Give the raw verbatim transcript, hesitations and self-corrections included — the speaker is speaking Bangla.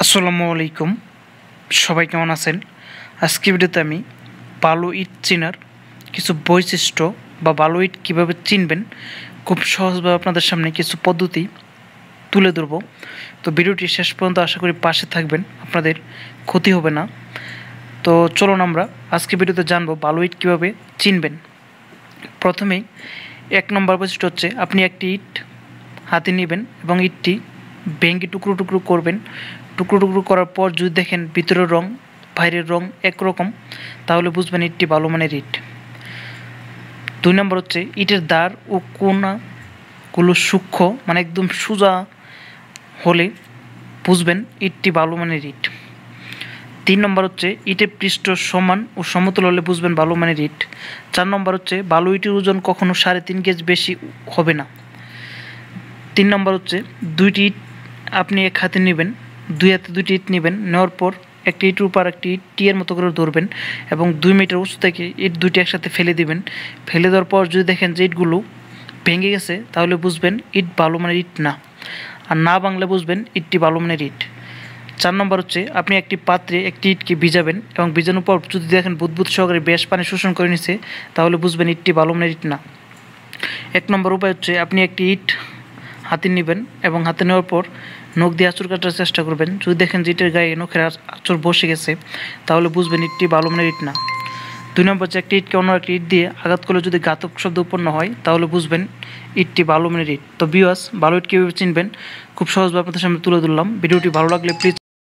আসসালামু আলাইকুম, সবাই কেমন আছেন? আজকে ভিডিওতে আমি বালু ইট চেনার কিছু বৈশিষ্ট্য বা বালু ইট কীভাবে চিনবেন খুব সহজভাবে আপনাদের সামনে কিছু পদ্ধতি তুলে ধরব। তো ভিডিওটি শেষ পর্যন্ত আশা করি পাশে থাকবেন, আপনাদের ক্ষতি হবে না। তো চলুন আমরা আজকে ভিডিওতে জানবো বালু ইট কীভাবে চিনবেন। প্রথমেই এক নম্বর বৈশিষ্ট্য হচ্ছে আপনি একটি ইট হাতে নেবেন এবং ইটটি ভেঙে টুকরো টুকরো করবেন। টুকরো টুকরো করার পর যদি দেখেন ভিতরের রং বাইরের রং একরকম, তাহলে বুঝবেন ইটটি ভালো মানের ইট। দুই নম্বর হচ্ছে ইটের দাঁড় ও কোণাগুলো সূক্ষ্ম মানে একদম সোজা হলে বুঝবেন ইটটি ভালো মানের ইট। তিন নম্বর হচ্ছে ইটের পৃষ্ঠ সমান ও সমতল হলে বুঝবেন ভালো মানের ইট। চার নম্বর হচ্ছে বালু ইটের ওজন কখনো সাড়ে তিন কেজি বেশি হবে না। তিন নম্বর হচ্ছে দুইটি ইট আপনি এক হাতে নেবেন, দুই হাতে দুইটি ইট নেবেন, নেওয়ার পর একটি ইটের উপর একটি ইট টিয়ের মতো করে ধরবেন এবং দুই মিটার উঁচু থেকে ইট দুইটি একসাথে ফেলে দিবেন। ফেলে দেওয়ার পর যদি দেখেন যে ইটগুলো ভেঙে গেছে, তাহলে বুঝবেন ইট ভালো মানের ইট না, আর না ভাঙলে বুঝবেন ইটটি ভালো মানের ইট। চার নম্বর হচ্ছে আপনি একটি পাত্রে একটি ইটকে ভিজাবেন এবং ভিজানোর পর যদি দেখেন বুদবুদ সহকারে বেশ পানি শোষণ করে নিছে, তাহলে বুঝবেন ইটটি ভালো মানের ইট না। এক নম্বর উপায় হচ্ছে আপনি একটি ইট হাতে নেবেন এবং হাতে নেওয়ার পর নখ দিয়ে আঁচড় কাটার চেষ্টা করবেন। যদি দেখেন যে ইটের গায়ে নখের আঁচড় বসে গেছে, তাহলে বুঝবেন ইটটি ভালো মানের ইট না। দুই নম্বর হচ্ছে একটি ইটকে অন্য একটি ইট দিয়ে আঘাত করলে যদি ঘাতক শব্দ উৎপন্ন হয়, তাহলে বুঝবেন ইটটি ভালো মানের ইট। তো ভিউয়ার্স, ভালো ইট কীভাবে চিনবেন খুব সহজভাবে আপনাদের সামনে তুলে ধরলাম। ভিডিওটি ভালো লাগলে প্লিজ